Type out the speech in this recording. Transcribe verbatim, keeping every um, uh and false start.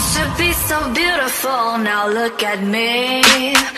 Used to be so beautiful, now look at me.